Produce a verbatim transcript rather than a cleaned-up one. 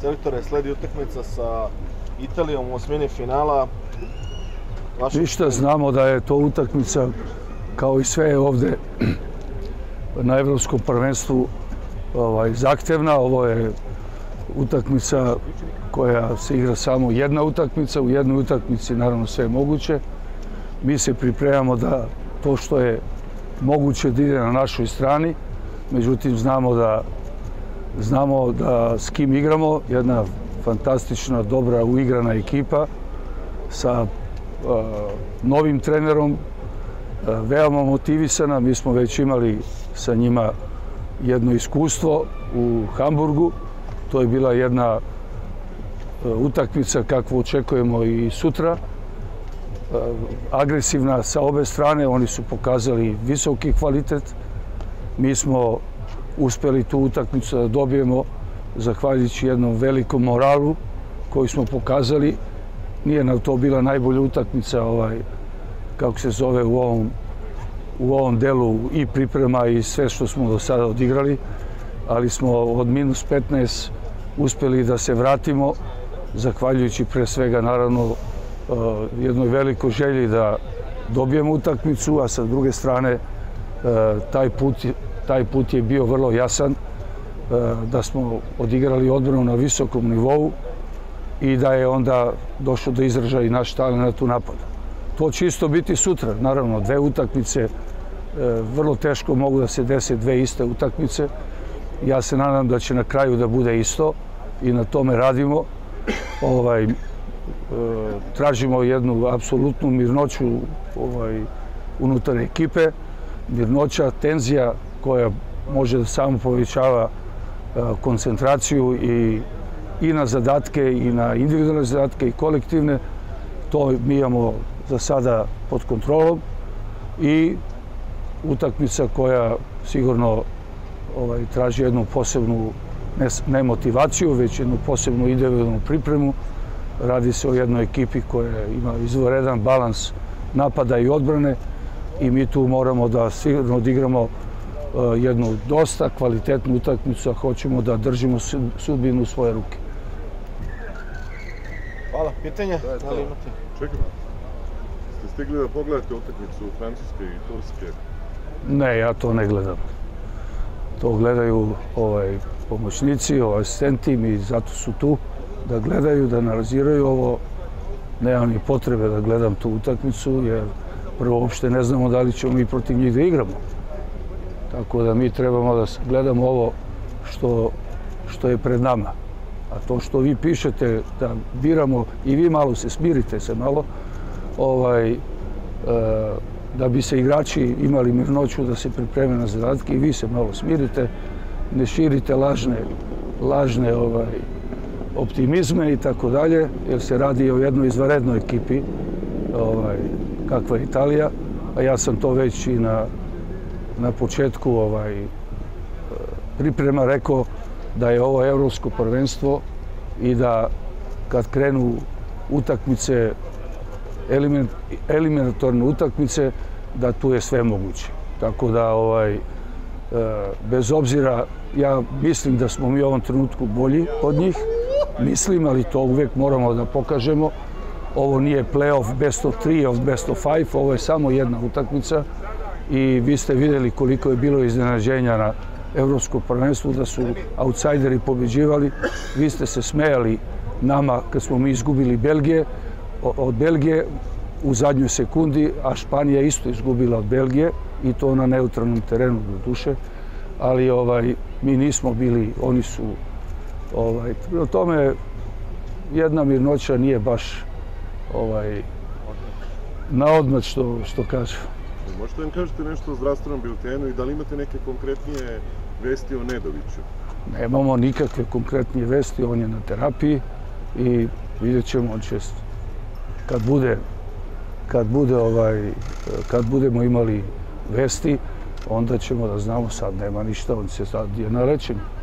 selektore, sledi utakmica sa Italijom u osmini finala. Ništa, znamo da je to utakmica kao i sve ovde na Evropskom prvenstvu zahtevna. Ovo je utakmica koja se igra samo jedna utakmica. U jednoj utakmici naravno sve je moguće. Mi se pripremamo da to što je moguće da ide na našoj strani. Međutim, znamo da znamo da s kim igramo. Jedna fantastična, dobra, uigrana ekipa sa novim trenerom, veoma motivisana. Mi smo već imali sa njima jedno iskustvo u Hamburgu. To je bila jedna utakmica kakvu očekujemo i sutra. Agresivna sa obe strane, oni su pokazali visoki kvalitet. Mi smo uspeli tu utakmicu da dobijemo zahvaljujući jednom velikom moralu koji smo pokazali. Nije nam to bila najbolja utakmica, kako se zove, u ovom delu i priprema i sve što smo do sada odigrali, ali smo od minus petnaest uspeli da se vratimo, zahvaljujući pre svega, naravno, jednoj velikoj želji da dobijemo utakmicu, a sa druge strane taj put je bio vrlo jasan, da smo odigrali odbranu na visokom nivou i da je onda došlo do izražaja i naš talent u napadu. To će isto biti sutra. Naravno, dve utakmice, vrlo teško mogu da se dese dve iste utakmice. Ja se nadam da će na kraju da bude isto i na tome radimo. Tražimo jednu apsolutnu mirnoću unutar ekipe. Mirnoća, tenzija koja može da samo povećava koncentraciju i na zadatke, i na individualne zadatke, i kolektivne. To mi imamo za sada pod kontrolom i utakmica koja sigurno traži jednu posebnu, ne motivaciju, već jednu posebnu individualnu pripremu. Radi se o jednoj ekipi koja ima izvanredan balans napada i odbrane i mi tu moramo da sigurno odigramo jednu dosta kvalitetnu utakmicu, a hoćemo da držimo sudbinu u svoje ruke. Hvala. Pitanje? Da li imate? Čekaj, ste stigli da pogledate utakmicu Francuske i Turske? Ne, ja to ne gledam. To gledaju pomoćnici, asistenti, mi zato su tu da gledaju, da analiziraju ovo. Nemam ni potrebe da gledam tu utakmicu, jer prvo uopšte ne znamo da li ćemo mi protiv njih da igramo. Tako da mi trebamo da gledamo ovo što je pred nama. A to što vi pišete da biramo, i vi malo se smirite se malo, da bi se igrači imali mirnoću da se pripreme na zadatke, i vi se malo smirite, ne širite lažne optimizme i tako dalje, jer se radi o jednoj izvanrednoj ekipi kakva je Italija, a ja sam to već i na početku priprema rekao da je ovo evropsko prvenstvo i da kad krenu utakmice, eliminatorne utakmice, da tu je sve moguće. Tako da, bez obzira, ja mislim da smo mi u ovom trenutku bolji od njih, mislim, ali to uvek moramo da pokažemo. Ovo nije play-off best of three, of best of five, ovo je samo jedna utakmica i vi ste vidjeli koliko je bilo iznenađenja na evropskom prvenstvu, da su outsideri pobeđivali. Vi ste se smejali nama kad smo mi izgubili Belgije, od Belgije u zadnjoj sekundi, a Španija isto izgubila od Belgije i to na neutralnom terenu do duše, ali mi nismo bili, oni su, o tome jedna mirnoća nije baš na odmah što kažu. Možete da im kažete nešto o zdravstvenom biltenu i da li imate neke konkretnije vesti o Nedoviću? Nemamo nikakve konkretnije vesti, on je na terapiji i vidjet ćemo, on će, kad bude, kad budemo imali vesti, onda ćemo da znamo, sad nema ništa, on se sad je na lečenju.